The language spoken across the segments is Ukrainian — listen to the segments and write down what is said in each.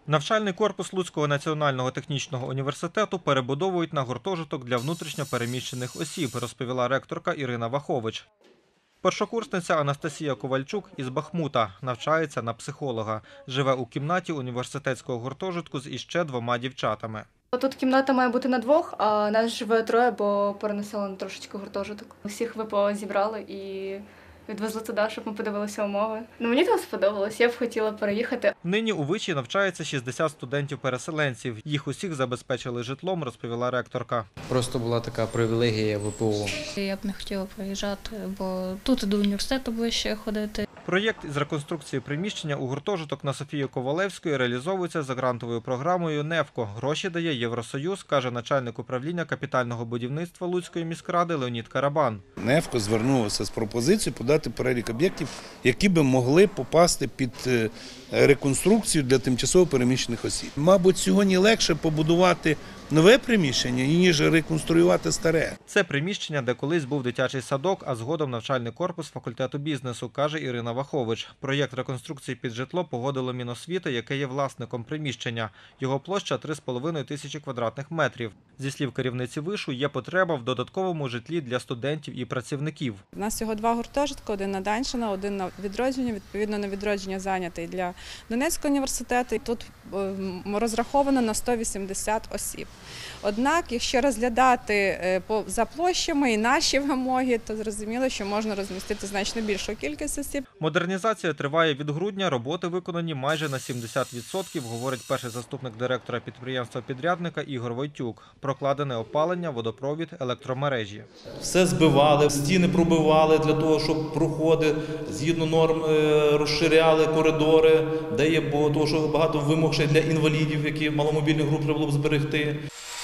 Навчальний корпус Луцького національного технічного університету перебудовують на гуртожиток для внутрішньо переміщених осіб, розповіла ректорка Ірина Вахович. Першокурсниця Анастасія Ковальчук із Бахмута навчається на психолога. Живе у кімнаті університетського гуртожитку з іще 2 дівчатами. Тут кімната має бути на 2, а нас живе 3, бо перенесли трошечки гуртожиток. Всіх ВПО зібрали і відвезли туди, щоб ми подивилися умови. Мені там сподобалось, я б хотіла переїхати. Нині у виші навчається 60 студентів-переселенців. Їх усіх забезпечили житлом, розповіла ректорка. Просто була така привілегія ВПО. Я б не хотіла приїжджати, бо тут до університету ближче ходити. Проєкт із реконструкції приміщення у гуртожиток на Софії Ковалевської реалізовується за грантовою програмою «НЕФКО». Гроші дає Євросоюз, каже начальник управління капітального будівництва Луцької міськради Леонід Карабан. НЕФКО звернулося з пропозицією подати перелік об'єктів, які би могли попасти під реконструкцію для тимчасово переміщених осіб. Мабуть, сьогодні легше побудувати нове приміщення, ніж реконструювати старе. Це приміщення, де колись був дитячий садок, а згодом навчальний корпус факультету бізнесу, каже Ірина Вахович. Проєкт реконструкції під житло погодило Міносвіти, яке є власником приміщення. Його площа 3,5 тисячі квадратних метрів. Зі слів керівниці вишу, є потреба в додатковому житлі для студентів і працівників. У нас всього 2 гуртожитки, один на Данщина, один на Відродження. Відповідно, на Відродження зайнятий для Донецького університету. Тут розраховано на 180 осіб. Однак, якщо розглядати за площами і наші вимоги, то зрозуміло, що можна розмістити значно більшу кількість осіб. Модернізація триває від грудня, роботи виконані майже на 70%, говорить перший заступник директора підприємства-підрядника Ігор Войтюк. Прокладене опалення, водопровід, електромережі. Все збивали, стіни пробивали для того, щоб проходи згідно норм розширяли коридори, де є, бо того, що багато вимог ще для інвалідів, які маломобільних груп треба було б зберегти.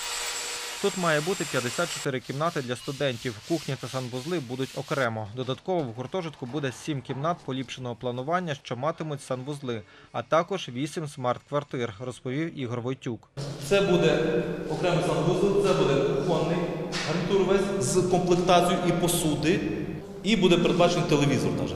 Тут має бути 54 кімнати для студентів. Кухні та санвузли будуть окремо. Додатково в гуртожитку буде 7 кімнат поліпшеного планування, що матимуть санвузли, а також 8 смарт-квартир, розповів Ігор Войтюк. Це буде окремий санвузол, це буде кухонний гарнітур весь з комплектацією і посуди, і буде передбачений телевізор навіть.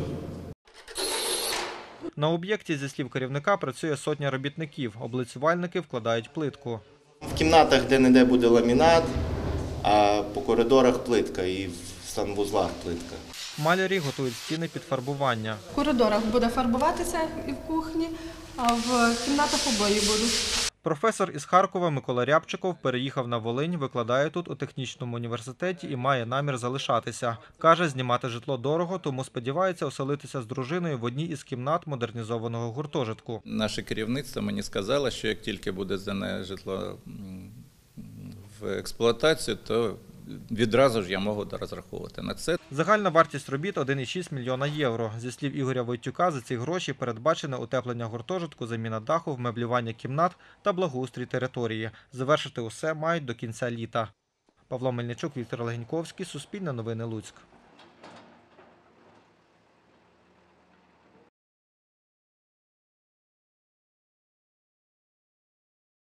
На об'єкті, зі слів керівника, працює сотня робітників. Облицювальники вкладають плитку. В кімнатах де-не-де буде ламінат, а по коридорах плитка і в санвузлах плитка. Малярі готують стіни під фарбування. В коридорах буде фарбуватися і в кухні, а в кімнатах обої будуть. Професор із Харкова Микола Рябчиков переїхав на Волинь, викладає тут у технічному університеті і має намір залишатися. Каже, знімати житло дорого, тому сподівається оселитися з дружиною в одній із кімнат модернізованого гуртожитку. Наше керівництво мені сказало, що як тільки буде здане житло в експлуатацію, то відразу ж я можу розраховувати на це. Загальна вартість робіт – 1,6 мільйона євро. Зі слів Ігоря Войтюка, за ці гроші передбачене утеплення гуртожитку, заміна даху, вмеблювання кімнат та благоустрій території. Завершити усе мають до кінця літа. Павло Мельничук, Віктор Легеньковський, Суспільне новини, Луцьк.